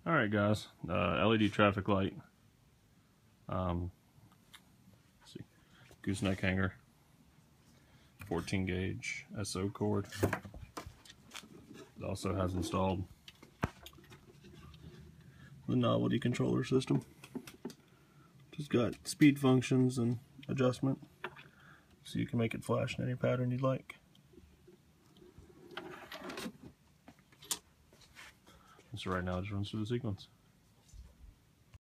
Alright guys, LED traffic light, let's see, gooseneck hanger, 14 gauge SO cord. It also has installed the Novelty controller system. Just got speed functions and adjustment, so you can make it flash in any pattern you'd like. So right now it just runs through the sequence.